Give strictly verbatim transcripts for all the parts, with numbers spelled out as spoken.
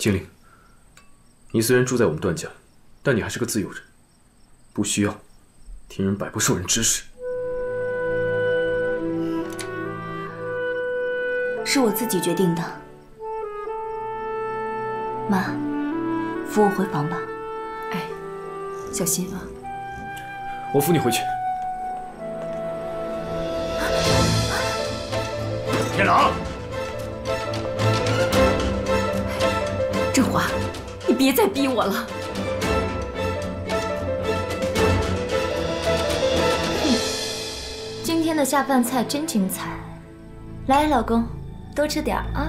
精灵，你虽然住在我们段家，但你还是个自由人，不需要听人摆布、受人指使。 是我自己决定的。妈，扶我回房吧。 哎，小心啊！ 我扶你回去。 天狼， 振华，你别再逼我了。 今天的下饭菜真精彩，来，老公，多吃点啊。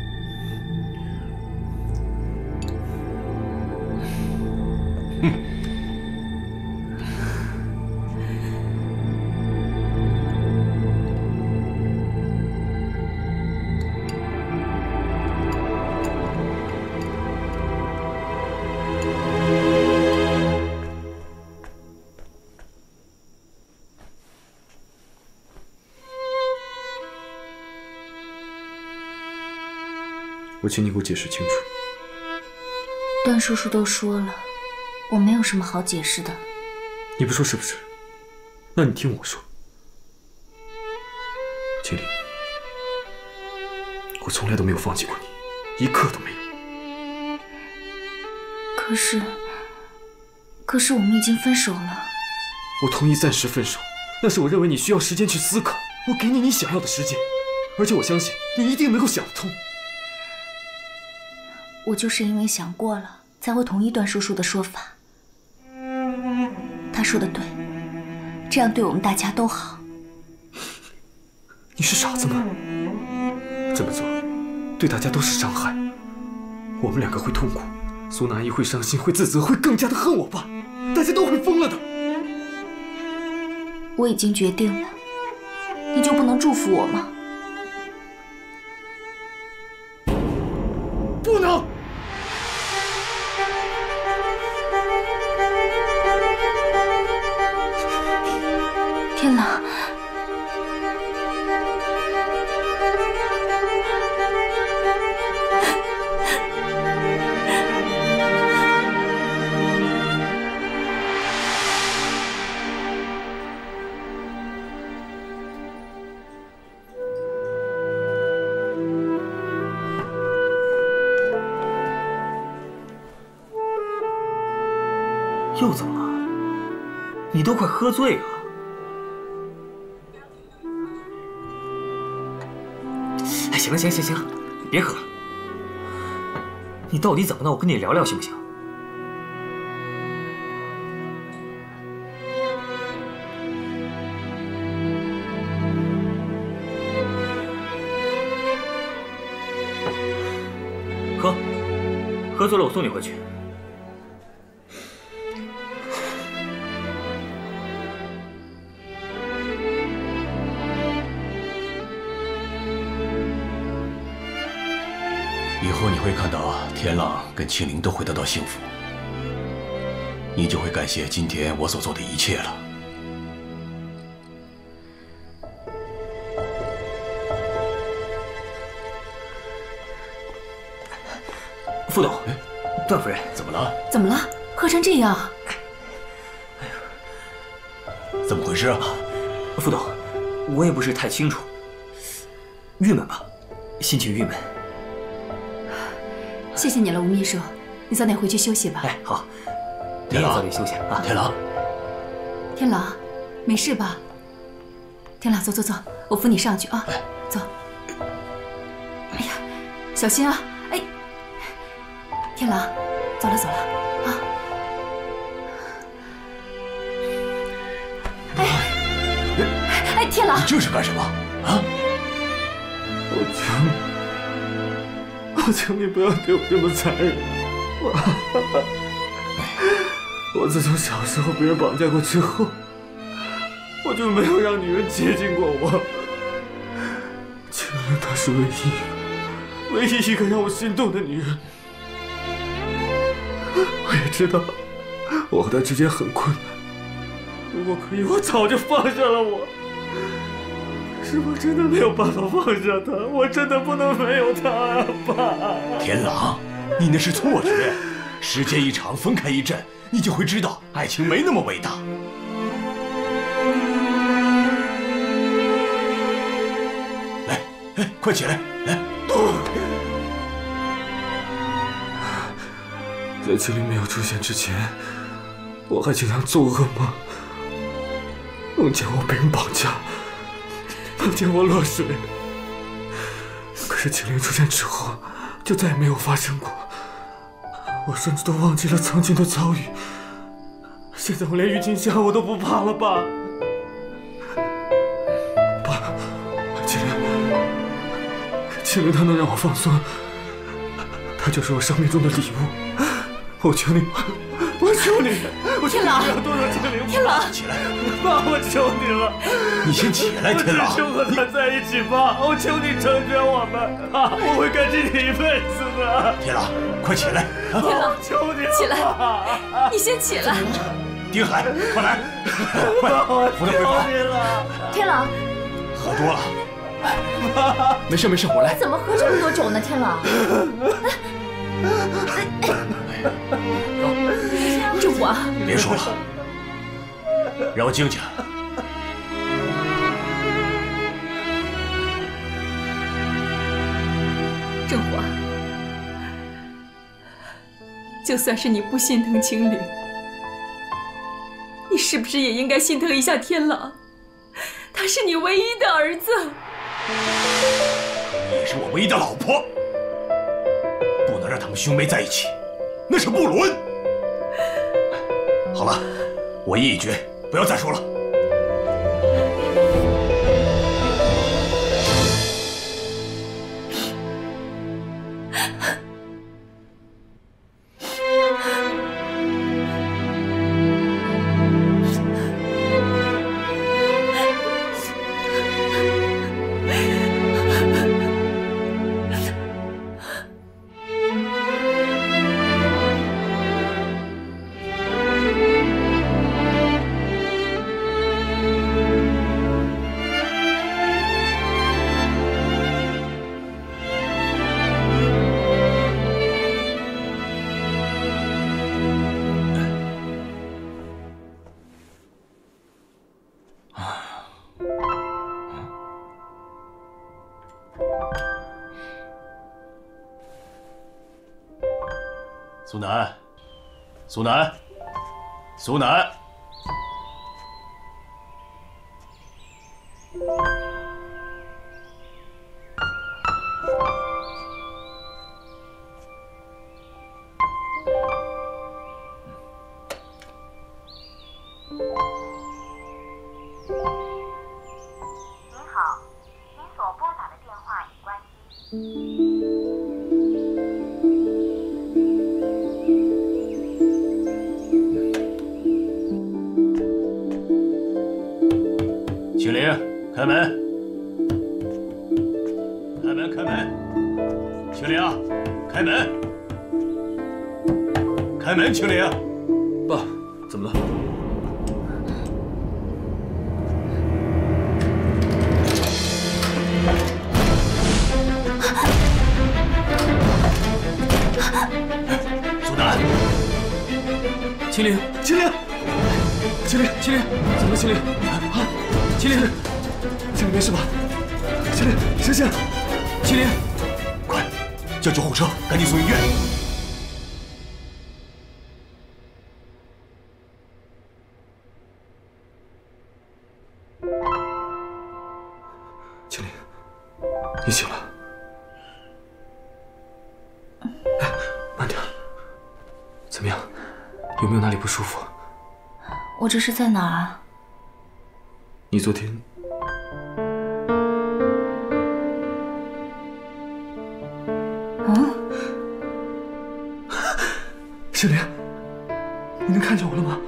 我请你给我解释清楚。 段叔叔都说了，我没有什么好解释的。 你不说是不是？那你听我说，青灵，我从来都没有放弃过你，一刻都没有。 可是，可是我们已经分手了。 我同意暂时分手，那是我认为你需要时间去思考。我给你你想要的时间，而且我相信你一定能够想得通。 我就是因为想过了，才会同意段叔叔的说法。他说的对，这样对我们大家都好。 你是傻子吗？这么做对大家都是伤害。我们两个会痛苦，苏娜阿姨会伤心，会自责，会更加的恨我爸，大家都会疯了的。 我已经决定了，你就不能祝福我吗？ 不能！ 天狼， 又怎么了？你都快喝醉了。哎，行了行行行，别喝了。你到底怎么了？我跟你聊聊行不行？喝，喝醉了我送你回去。 以后你会看到天浪跟青灵都会得到幸福，你就会感谢今天我所做的一切了。 副董，段夫人， 怎么了？ 怎么了？喝成这样？ 怎么回事啊？ 副董，我也不是太清楚，郁闷吧，心情郁闷。 谢谢你了，吴秘书，你早点回去休息吧。 哎，好，你也早点休息啊。 天狼， 天狼，没事吧？天狼，走走走，我扶你上去啊。 哎， 走。哎呀，小心啊！哎，天狼，走了走了啊。哎，哎，天狼， 你这是干什么啊？ 我求你。我求你不要对我这么残忍！我我自从小时候被人绑架过之后，我就没有让女人接近过我。青灵她是唯一、唯一一个让我心动的女人。我也知道我和她之间很困难，如果可以，我早就放下了我。可是我真的没有办法放下他，我真的不能没有他啊，爸！ 天狼， 你那是错觉。时间一长，分开一阵，你就会知道爱情没那么伟大。来，哎，快起来，来。 在麒麟没有出现之前，我还经常做噩梦，梦见我被人绑架，梦见我落水。可是麒麟出现之后，就再也没有发生过。我甚至都忘记了曾经的遭遇。现在我连郁金香我都不怕了，爸。爸，麒麟，麒麟他能让我放松，他就是我生命中的礼物。我求你，我求你，我求你不要多惹麒麟。 天狼， 起来， 爸，我求你了， 你先起来，天狼。 我只求和他在一起，爸，我求你成全我们，爸，我会感激你一辈子的。 天狼，快起来！ 天狼， 求你起来，你先起来。 丁海，快来，快，扶他回房。 天狼， 喝多了。 没事没事，我来。 怎么喝这么多酒呢？天狼，正华， 别说了，让我静静。 正华，就算是你不心疼青灵，你是不是也应该心疼一下天狼？他是你唯一的儿子， 你也是我唯一的老婆，不能让他们兄妹在一起，那是不伦。好了，我意已决，不要再说了。苏南，苏南，苏南。 您好，您所拨打的电话已关机。 青灵，开门！开门！开门！青灵，开门！开门！青灵， 爸，怎么了？ 苏南， 麒麟，麒麟，麒麟，麒麟，怎么了？麒麟，啊，麒麟，麒麟没事吧？麒麟，醒醒！麒麟， 快，叫救护车，赶紧送医院！ 麒麟，你醒了。哎，慢点。怎么样？有没有哪里不舒服？ 我这是在哪儿啊？ 你昨天…… 嗯？ 麒麟，你能看见我了吗？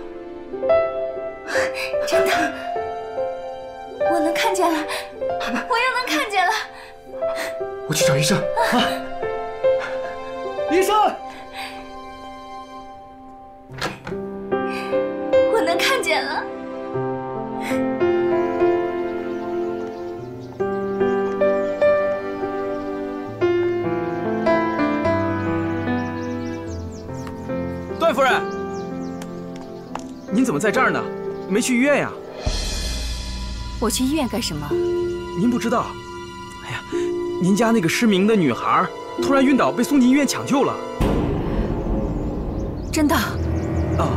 真的，我能看见了，我又能看见了。 我去找医生啊！医生！ 我能看见了。 夫人，您怎么在这儿呢？没去医院呀？ 我去医院干什么？ 您不知道？哎呀，您家那个失明的女孩突然晕倒，被送进医院抢救了。 真的？ 啊。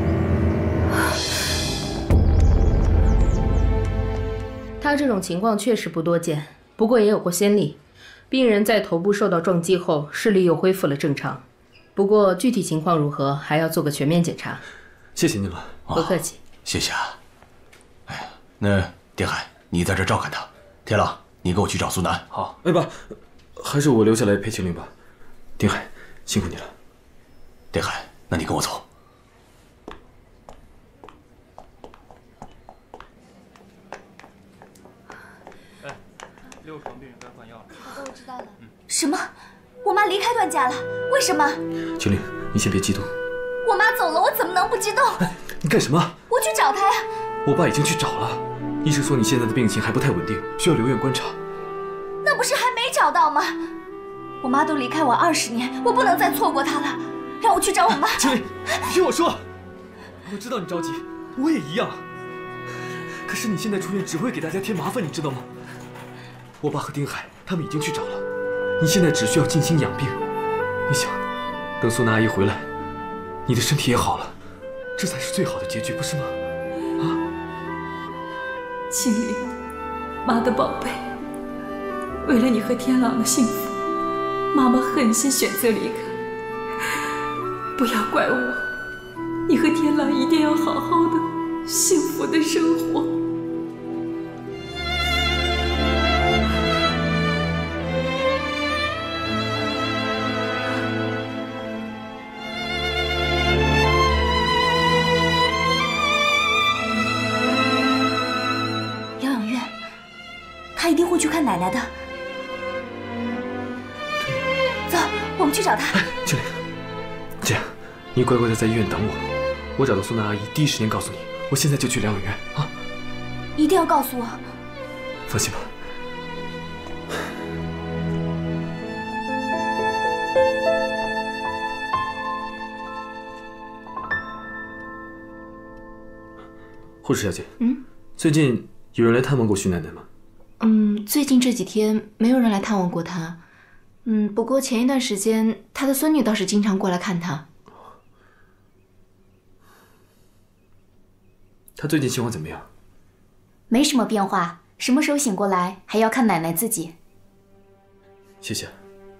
他这种情况确实不多见，不过也有过先例。病人在头部受到撞击后，视力又恢复了正常。不过具体情况如何，还要做个全面检查。 谢谢您了， 不客气。 谢谢啊。哎呀，那丁海，你在这照看他。天狼，你跟我去找苏南。 好。哎爸，还是我留下来陪青灵吧。丁海，辛苦你了。 丁海，那你跟我走。 哎，六床病人该换药了。 好的，我知道了。什么？我妈离开段家了？为什么？ 青灵，你先别激动。 我妈走了，我怎么能不激动？ 哎，你干什么？ 我去找她呀。 我爸已经去找了，医生说你现在的病情还不太稳定，需要留院观察。 那不是还没找到吗？我妈都离开我二十年，我不能再错过她了。让我去找我妈。 青灵，你听我说，我知道你着急，我也一样。可是你现在出院只会给大家添麻烦，你知道吗？我爸和丁海他们已经去找了，你现在只需要静心养病。你想，等苏娜阿姨回来，你的身体也好了，这才是最好的结局，不是吗？啊， 青灵，妈的宝贝，为了你和天朗的幸福，妈妈狠心选择离开。不要怪我，你和天朗一定要好好的、幸福的生活。 疗养院，他一定会去看奶奶的。走，我们去找他。 青灵，这样，你乖乖的在医院等我，我找到苏娜阿姨，第一时间告诉你，我现在就去疗养院啊！ 一定要告诉我。 放心吧。护士小姐， 嗯， 最近有人来探望过徐奶奶吗？ 嗯，最近这几天没有人来探望过她。嗯，不过前一段时间，她的孙女倒是经常过来看她。 她最近情况怎么样？ 没什么变化，什么时候醒过来还要看奶奶自己。 谢谢。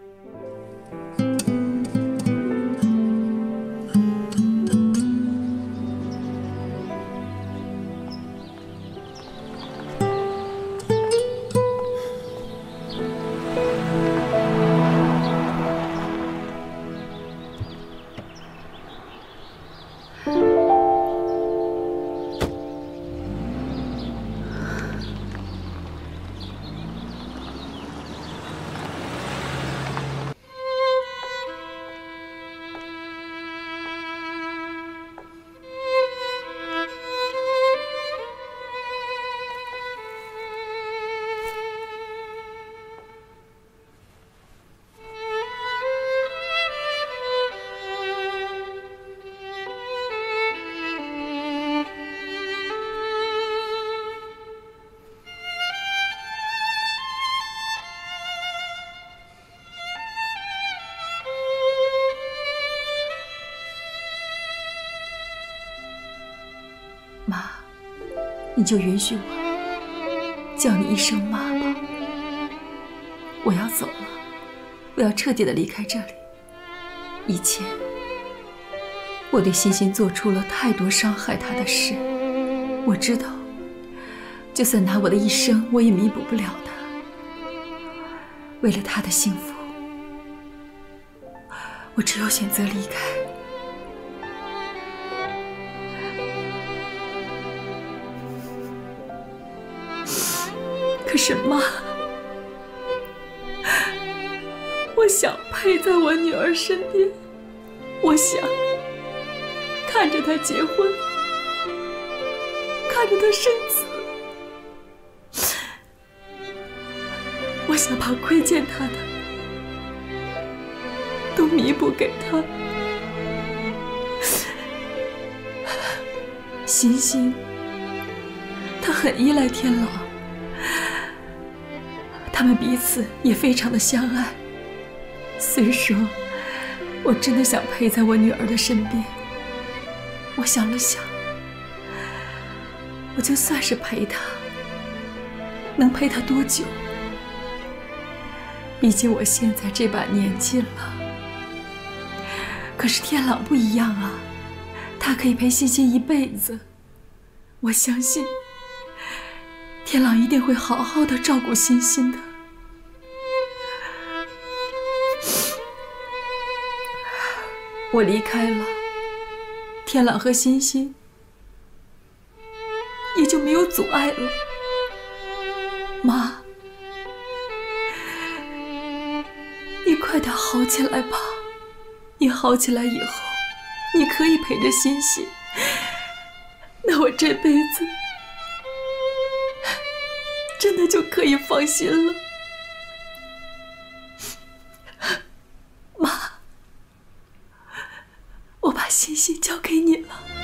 妈，你就允许我叫你一声妈吧。我要走了，我要彻底的离开这里。以前我对欣欣做出了太多伤害她的事，我知道，就算拿我的一生，我也弥补不了她。为了她的幸福，我只有选择离开。可是妈，我想陪在我女儿身边，我想看着她结婚，看着她生子，我想把亏欠她的都弥补给她。 欣欣，她很依赖天朗，他们彼此也非常的相爱。虽说我真的想陪在我女儿的身边，我想了想，我就算是陪她，能陪她多久？毕竟我现在这把年纪了。可是天朗不一样啊，他可以陪欣欣一辈子。我相信天朗一定会好好的照顾欣欣的。我离开了，天朗和欣欣也就没有阻碍了。妈，你快点好起来吧。你好起来以后，你可以陪着欣欣，那我这辈子真的就可以放心了。妈，我把欣欣交给你了。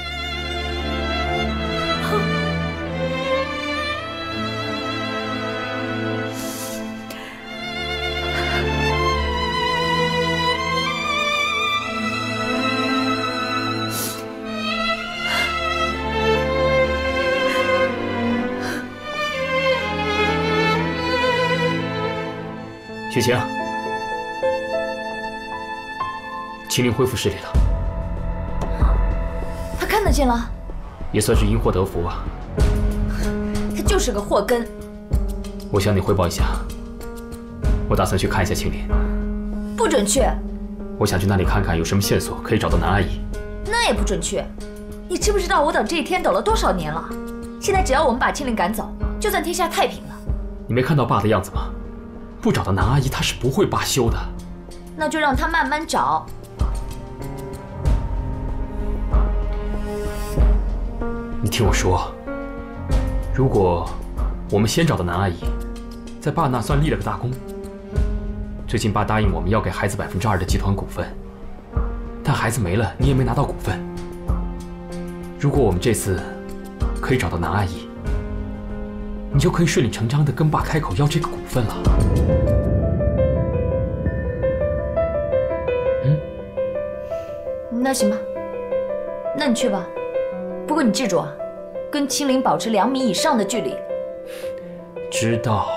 雪晴，秦陵恢复视力了， 他看得见了， 也算是因祸得福吧。 他就是个祸根。 我向你汇报一下，我打算去看一下秦陵。 不准去！ 我想去那里看看有什么线索可以找到南阿姨。 那也不准去！你知不知道我等这一天等了多少年了？现在只要我们把清灵赶走，就算天下太平了。 你没看到爸的样子吗？不找到南阿姨，他是不会罢休的。 那就让他慢慢找。 你听我说，如果我们先找到南阿姨，在爸那算立了个大功。最近爸答应我们要给孩子百分之二的集团股份，但孩子没了，你也没拿到股份。如果我们这次可以找到南阿姨，你就可以顺理成章的跟爸开口要这个股份了。嗯， 那行吧，那你去吧。不过你记住啊，跟清灵保持两米以上的距离。 知道。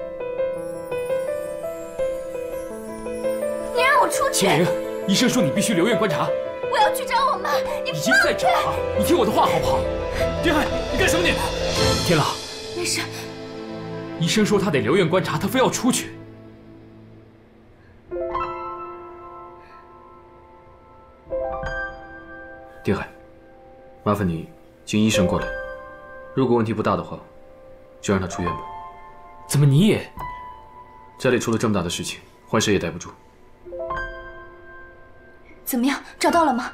你让我出去！ 清灵，医生说你必须留院观察。 我要去找我妈，你已经在找了，你听我的话好不好？天海，你干什么你？天朗。 没事。 医生说他得留院观察，他非要出去。 丁海，麻烦你请医生过来。如果问题不大的话，就让他出院吧。 怎么你也？ 家里出了这么大的事情，换谁也待不住。 怎么样，找到了吗？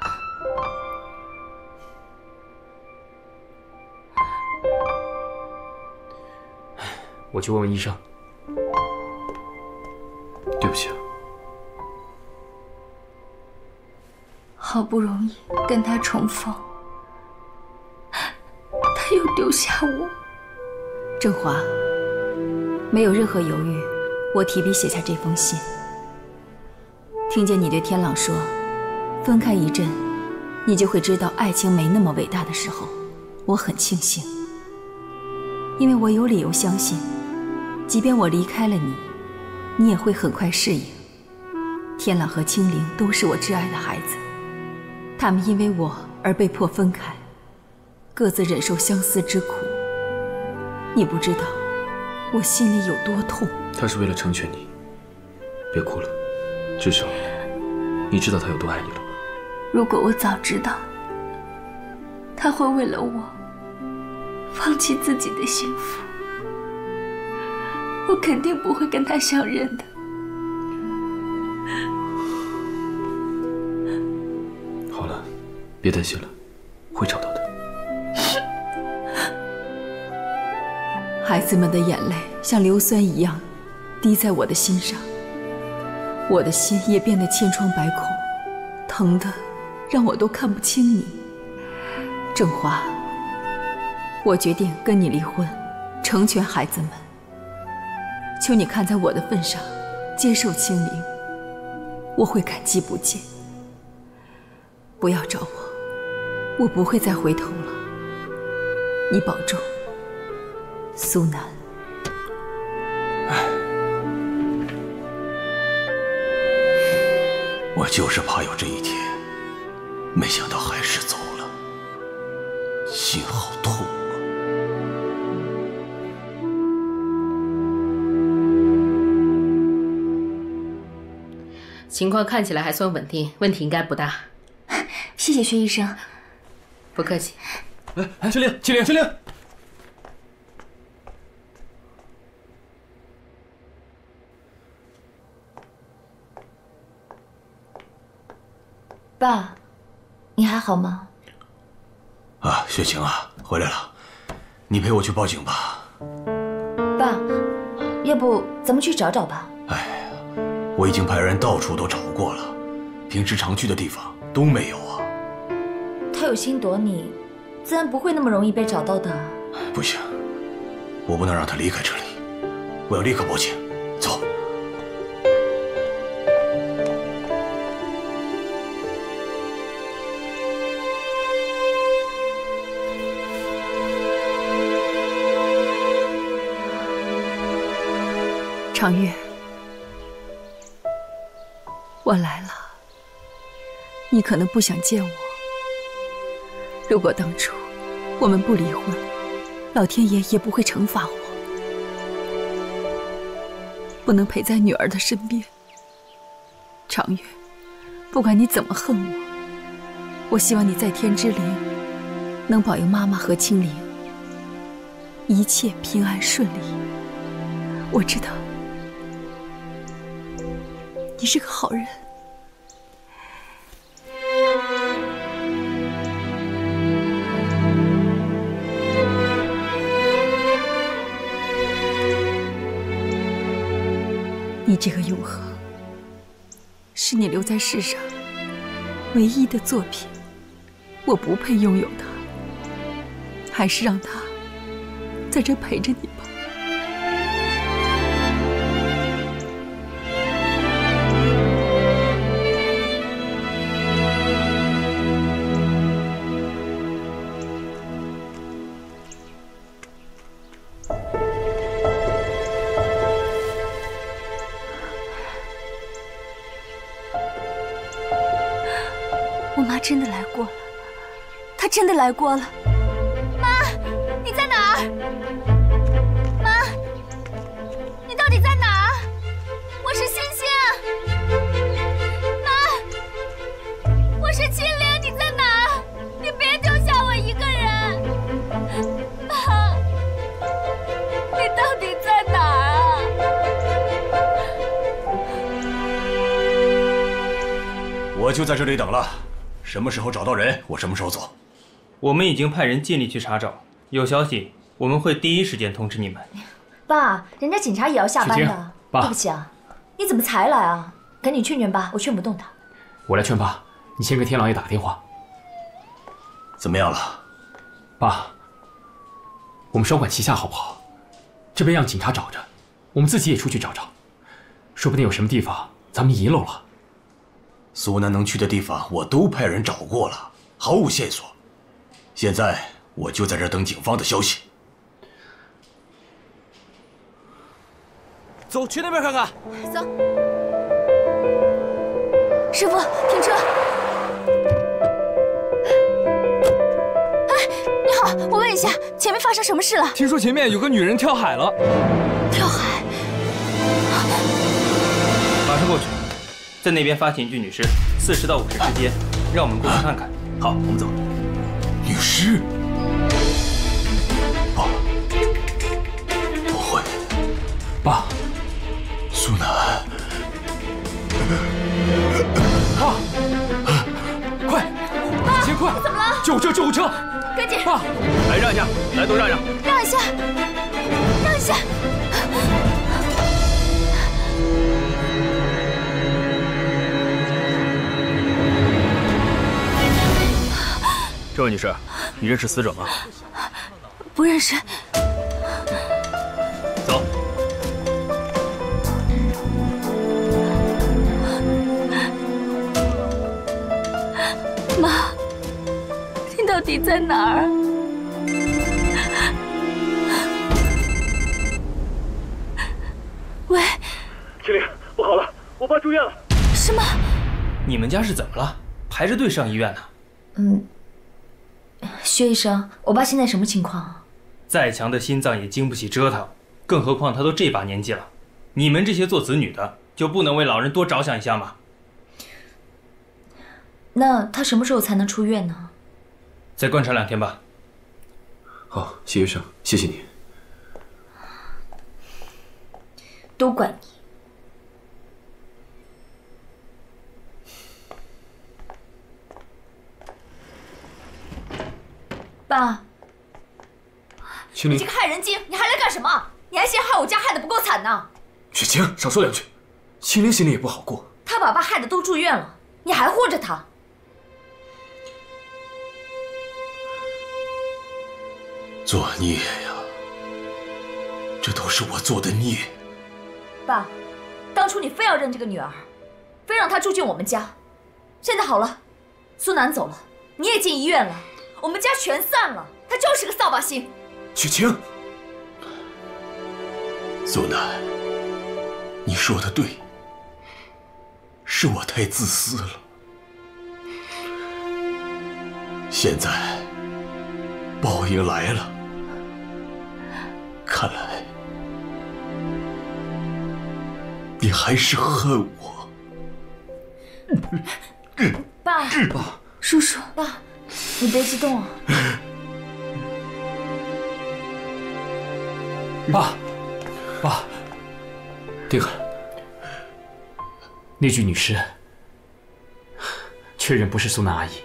我去问问医生。 对不起啊。 好不容易跟他重逢，他又丢下我。 郑华，没有任何犹豫，我提笔写下这封信。听见你对天朗说，分开一阵，你就会知道爱情没那么伟大的时候，我很庆幸，因为我有理由相信，即便我离开了你，你也会很快适应。天朗和清灵都是我挚爱的孩子，他们因为我而被迫分开，各自忍受相思之苦。你不知道我心里有多痛。 他是为了成全你，别哭了，至少你知道他有多爱你了吧？ 如果我早知道他会为了我放弃自己的幸福，我肯定不会跟他相认的。 好了，别担心了，会找到的。 孩子们的眼泪像硫酸一样滴在我的心上，我的心也变得千疮百孔，疼得让我都看不清你。郑华， 我决定跟你离婚，成全孩子们。求你看在我的份上，接受清灵，我会感激不尽。不要找我，我不会再回头了。你保重，苏南。 我就是怕有这一天，没想到还是走了，心好痛啊！ 情况看起来还算稳定，问题应该不大。 谢谢薛医生。 不客气。 哎哎，青灵，青灵，青灵。 爸，你还好吗？ 啊，雪晴啊，回来了，你陪我去报警吧。 爸，要不咱们去找找吧？ 哎呀，我已经派人到处都找过了，平时常去的地方都没有啊。 他有心躲你，自然不会那么容易被找到的。 不行，我不能让他离开这里，我要立刻报警。走。 长月，我来了。你可能不想见我。如果当初我们不离婚，老天爷也不会惩罚我，不能陪在女儿的身边。长月，不管你怎么恨我，我希望你在天之灵能保佑妈妈和青灵一切平安顺利。我知道你是个好人。你这个永恒，是你留在世上唯一的作品，我不配拥有它，还是让它在这陪着你吧。 真的来过了，他真的来过了。妈，你在哪儿？妈，你到底在哪儿？我是星星。妈，我是青灵，你在哪儿？你别丢下我一个人。妈，你到底在哪儿啊？我就在这里等了。什么时候找到人，我什么时候走。 我们已经派人尽力去查找，有消息我们会第一时间通知你们。 爸，人家警察也要下班的。 爸， 对不起啊，你怎么才来啊？赶紧劝劝爸，我劝不动他。 我来劝爸，你先给天狼爷打个电话。 怎么样了？ 爸，我们双管齐下好不好？这边让警察找着，我们自己也出去找找，说不定有什么地方咱们遗漏了。 苏南能去的地方我都派人找过了，毫无线索。现在我就在这等警方的消息。 走，去那边看看。 走。师傅，停车。哎，你好，我问一下，前面发生什么事了？ 听说前面有个女人跳海了。 跳海？ 马上过去。在那边发现一具女尸，四十到五十之间，让我们过去看看。 好，我们走。女尸？爸，不会。 爸， 苏南。 爸，快，先快！ 怎么了？ 救护车，救护车！ 赶紧！ 爸， 来让一下，来都让让。 让一下，让一下。 这位女士，你认识死者吗？ 不认识。 走。 妈，你到底在哪儿？喂， 青灵，不好了，我爸住院了。 什么？ 你们家是怎么了？排着队上医院呢？ 嗯，薛医生，我爸现在什么情况？ 再强的心脏也经不起折腾，更何况他都这把年纪了。你们这些做子女的，就不能为老人多着想一下吗？ 那他什么时候才能出院呢？ 再观察两天吧。 好，谢医生，谢谢你。 都怪你。爸， 青灵， 你这个害人精，你还来干什么？你还嫌害我家害得不够惨呢？ 雪晴，少说两句。青灵心里也不好过。 他把爸害得都住院了，你还护着他。 作孽呀！这都是我做的孽。 爸，当初你非要认这个女儿，非让她住进我们家，现在好了，苏南走了，你也进医院了，我们家全散了。她就是个扫把星。 雪晴， 苏南，你说的对，是我太自私了。现在报应来了，看来你还是恨我。 爸， 爸， 叔叔，爸，你别激动啊。 爸，爸， 定海， 那具女尸确认不是苏南阿姨。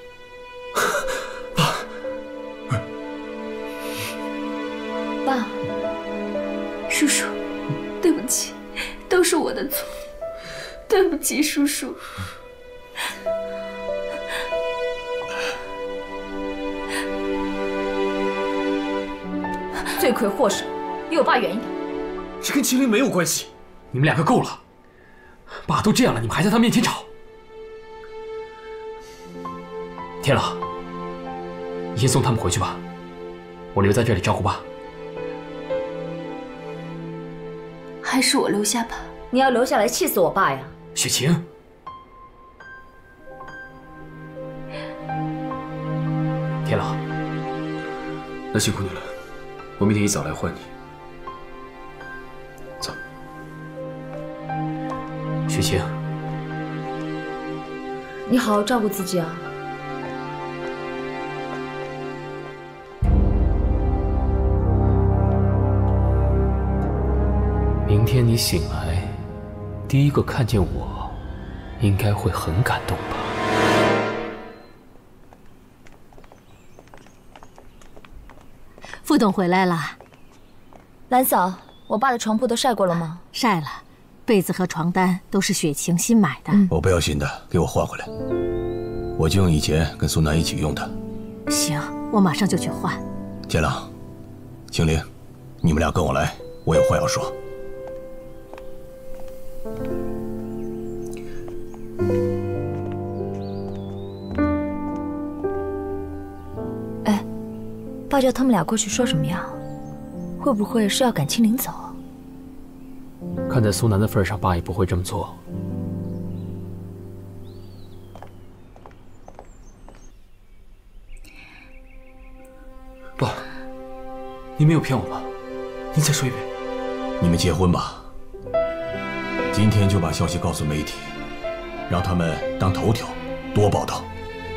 爸， 叔叔，对不起，都是我的错，对不起，叔叔。 罪魁祸首，离我爸远一点。 这跟青灵没有关系。 你们两个够了，爸都这样了，你们还在他面前吵。天朗，你先送他们回去吧，我留在这里照顾爸。 还是我留下吧。 你要留下来气死我爸呀！ 雪晴，天朗， 那辛苦你了，我明天一早来换你。走。 雪晴， 你好好照顾自己啊。 明天你醒来，第一个看见我，应该会很感动吧？ 副董回来了。 兰嫂，我爸的床铺都晒过了吗？ 晒了，被子和床单都是雪晴新买的。 我不要新的，给我换回来。我就用以前跟苏南一起用的。 行，我马上就去换。 天朗、青灵，你们俩跟我来，我有话要说。 哎，爸叫他们俩过去说什么呀？会不会是要赶青灵走？ 看在苏南的份上，爸也不会这么做。 爸，你没有骗我吧？你再说一遍。 你们结婚吧，今天就把消息告诉媒体，让他们当头条，多报道。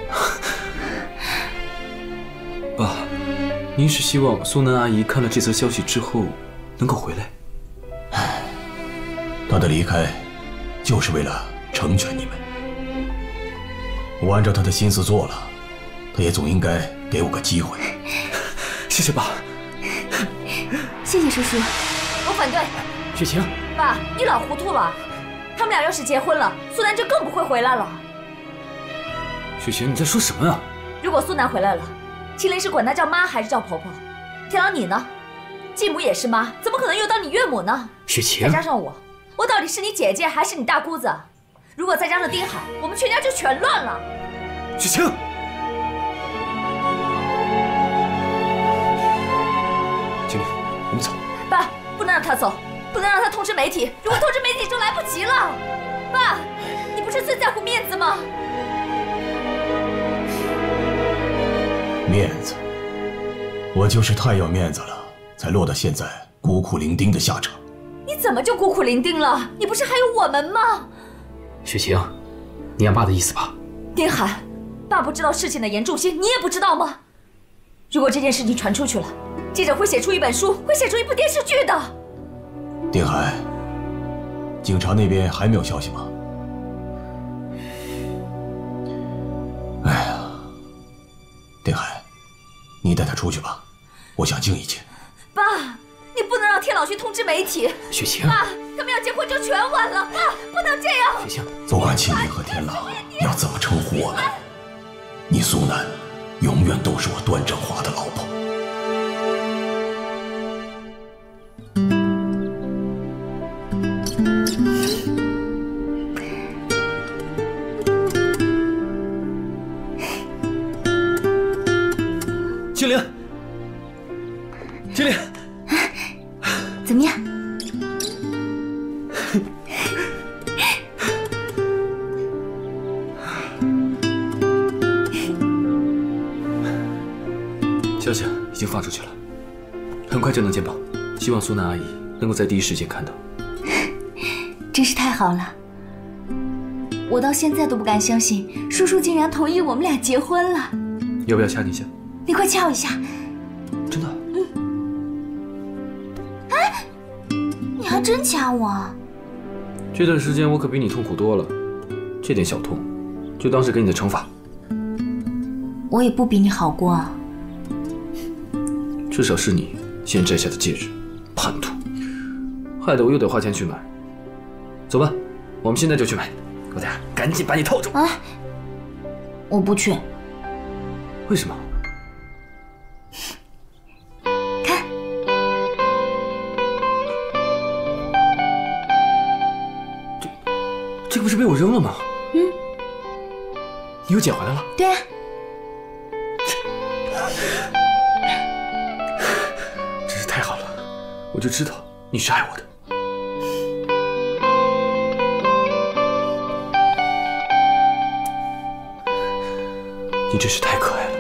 爸，您是希望苏南阿姨看了这则消息之后能够回来？ 唉，她的离开就是为了成全你们。我按照她的心思做了，她也总应该给我个机会。 谢谢爸。 谢谢叔叔。 我反对。 雪晴， 爸，你老糊涂了。他们俩要是结婚了，苏南就更不会回来了。 雪晴，你在说什么呀？ 如果苏南回来了，青灵是管她叫妈还是叫婆婆？ 天狼你呢？继母也是妈，怎么可能又当你岳母呢？ 雪晴， 再加上我，我到底是你姐姐还是你大姑子？如果再加上丁海，我们全家就全乱了。 雪晴，经理，我们走。 爸，不能让他走，不能让他通知媒体。如果通知媒体就来不及了。爸，你不是最在乎面子吗？ 面子，我就是太要面子了，才落到现在孤苦伶仃的下场。 你怎么就孤苦伶仃了？你不是还有我们吗？ 雪晴，你按爸的意思吧。 丁海，爸不知道事情的严重性，你也不知道吗？如果这件事情传出去了，记者会写出一本书，会写出一部电视剧的。 丁海，警察那边还没有消息吗？哎呀，丁海，你带他出去吧，我想静一静。 爸，你不能让天老去通知媒体。 雪晴， 爸，他们要结婚就全完了，爸，不能这样。 雪晴， 不管庆林和天狼要怎么称呼我们，你苏南永远都是我段正华的老婆。 青灵，青灵， 怎么样？ 消息已经发出去了，很快就能见报。希望苏南阿姨能够在第一时间看到。 真是太好了！我到现在都不敢相信，叔叔竟然同意我们俩结婚了。 要不要掐你一下？ 你快掐我一下！ 真的？ 嗯。哎，你还真掐我？ 这段时间我可比你痛苦多了，这点小痛，就当是给你的惩罚。 我也不比你好过啊。 至少是你先摘下的戒指，叛徒，害得我又得花钱去买。走吧，我们现在就去买。狗仔，赶紧把你套住！ 啊！我不去。 为什么？ 看， 这这个不是被我扔了吗？ 嗯， 你又捡回来了？ 对啊。 真是太好了，我就知道你是爱我的。你真是太可爱了。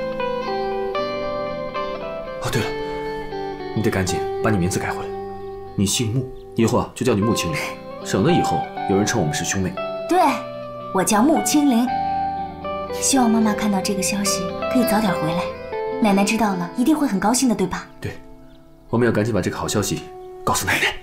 哦，对了，你得赶紧把你名字改回来。你姓穆，以后啊就叫你穆青灵，省得以后有人称我们是兄妹。 对，我叫穆青灵。希望妈妈看到这个消息可以早点回来，奶奶知道了一定会很高兴的，对吧？ 对，我们要赶紧把这个好消息告诉奶奶。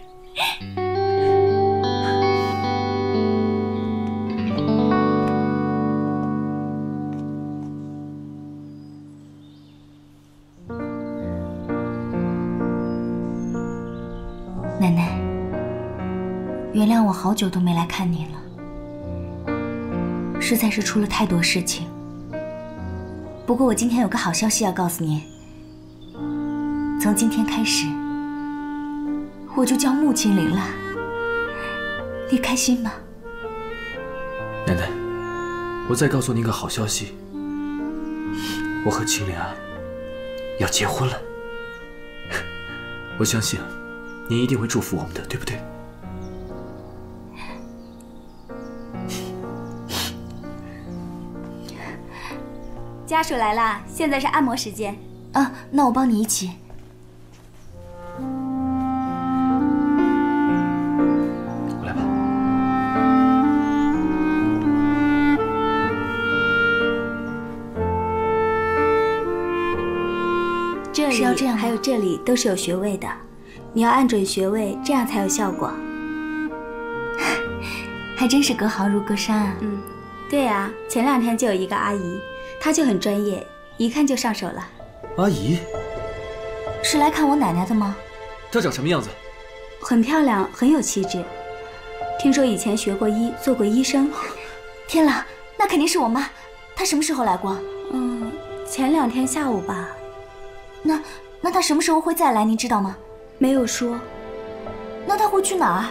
奶奶，原谅我好久都没来看你了，实在是出了太多事情。不过我今天有个好消息要告诉您，从今天开始，我就叫穆青灵了。你开心吗？ 奶奶，我再告诉您个好消息，我和青灵啊要结婚了。我相信您一定会祝福我们的，对不对？ 家属来啦，现在是按摩时间。 啊，那我帮你一起。 来吧。 这里是要这样吗？ 还有这里都是有穴位的，你要按准穴位，这样才有效果。 还真是隔行如隔山啊。 嗯，对呀，前两天就有一个阿姨，她就很专业，一看就上手了。 阿姨， 是来看我奶奶的吗？ 她长什么样子？ 很漂亮，很有气质。听说以前学过医，做过医生。 天啦，那肯定是我妈。她什么时候来过？ 嗯，前两天下午吧。 那那他什么时候会再来？您知道吗？ 没有说。 那他会去哪儿？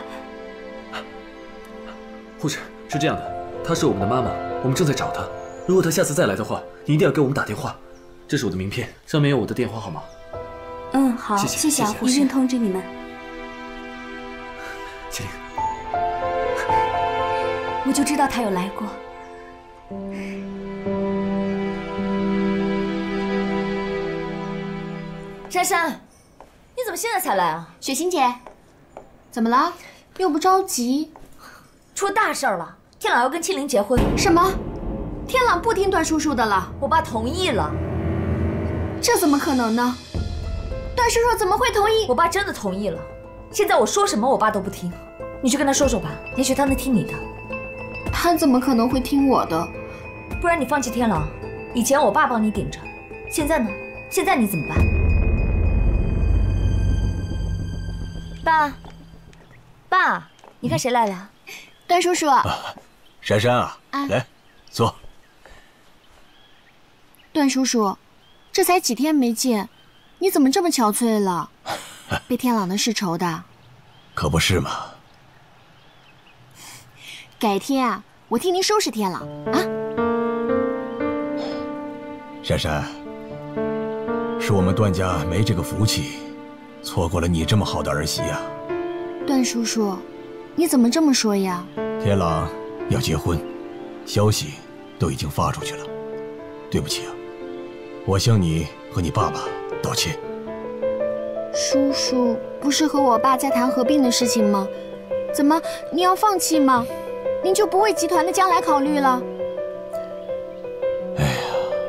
护士，是这样的，她是我们的妈妈，我们正在找她。如果她下次再来的话，你一定要给我们打电话。这是我的名片，上面有我的电话号码。 嗯，好， 谢谢谢谢啊， 谢谢一定通知你们。 麒麟， 我就知道他有来过。 珊珊，你怎么现在才来啊？ 雪欣姐，怎么了？又不着急？ 出大事了！天朗要跟青灵结婚。 什么？天朗不听段叔叔的了？ 我爸同意了。 这怎么可能呢？段叔叔怎么会同意？ 我爸真的同意了。现在我说什么，我爸都不听。你去跟他说说吧，也许他能听你的。 他怎么可能会听我的？ 不然你放弃天朗，以前我爸帮你顶着，现在呢？现在你怎么办？爸，爸，你看谁来了？ 段叔叔。 啊，珊珊啊， 啊来，坐。 段叔叔，这才几天没见，你怎么这么憔悴了？被天朗的事愁的？ 可不是嘛。 改天啊，我替您收拾天朗啊。 珊珊，是我们段家没这个福气，错过了你这么好的儿媳呀。 段叔叔，你怎么这么说呀？ 天朗要结婚，消息都已经发出去了。对不起啊，我向你和你爸爸道歉。 叔叔，不是和我爸在谈合并的事情吗？怎么你要放弃吗？您就不为集团的将来考虑了？ 哎呀，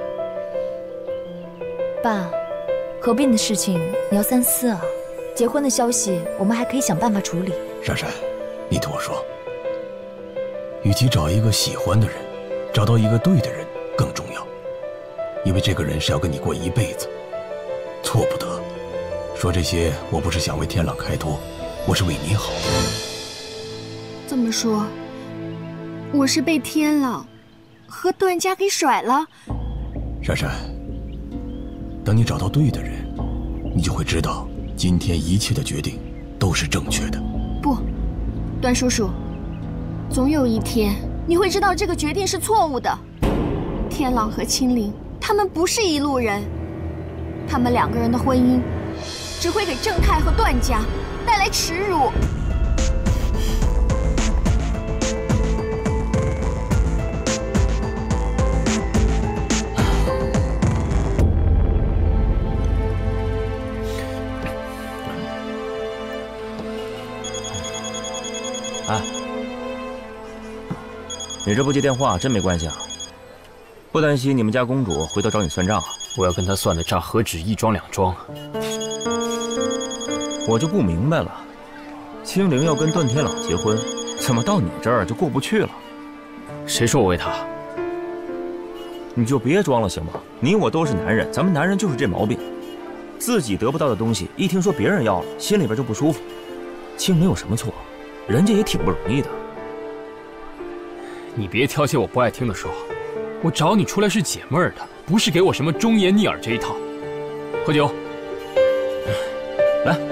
爸，合并的事情你要三思啊。结婚的消息我们还可以想办法处理。 珊珊，你听我说，与其找一个喜欢的人，找到一个对的人更重要，因为这个人是要跟你过一辈子，错不得。说这些，我不是想为天朗开脱，我是为你好。 这么说，我是被天朗和段家给甩了。 珊珊，等你找到对的人，你就会知道今天一切的决定都是正确的。 不，段叔叔，总有一天你会知道这个决定是错误的。天朗和青灵，他们不是一路人，他们两个人的婚姻只会给正太和段家带来耻辱。 哎，你这不接电话真没关系啊？不担心你们家公主回头找你算账啊？ 我要跟她算的账何止一桩两桩？ 我就不明白了，青灵要跟段天朗结婚，怎么到你这儿就过不去了？ 谁说我为她？ 你就别装了行吗？你我都是男人，咱们男人就是这毛病，自己得不到的东西，一听说别人要了，心里边就不舒服。青灵有什么错？人家也挺不容易的。 你别挑些我不爱听的说，我找你出来是解闷儿的，不是给我什么忠言逆耳这一套。喝酒， 来。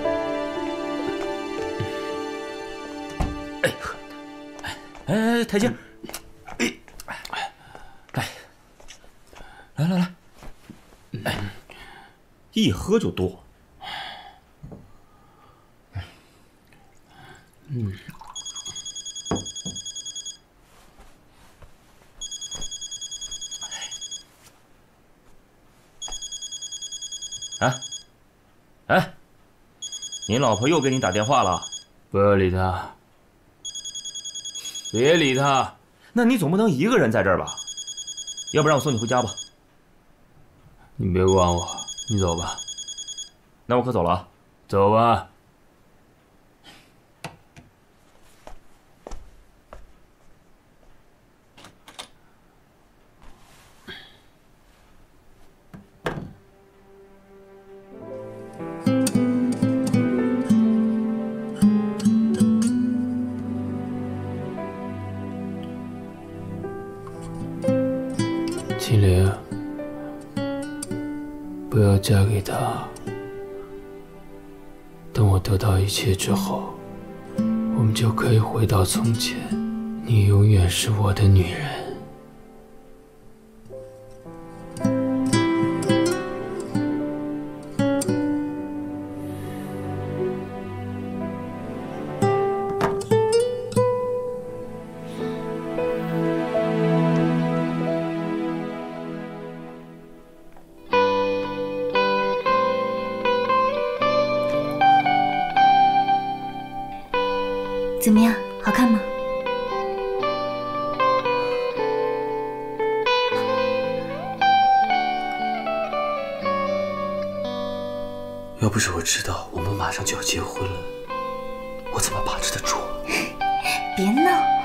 哎哎，台阶，哎，来，来来来，哎，一喝就多。嗯。哎，哎，你老婆又给你打电话了？ 不要理她。别理他， 那你总不能一个人在这儿吧？要不然我送你回家吧。 你别管我，你走吧。 那我可走了啊。 走吧。青灵， 不要嫁给他。等我得到一切之后，我们就可以回到从前。你永远是我的女人。 怎么样，好看吗？ 要不是我知道我们马上就要结婚了，我怎么把持得住？ 别闹。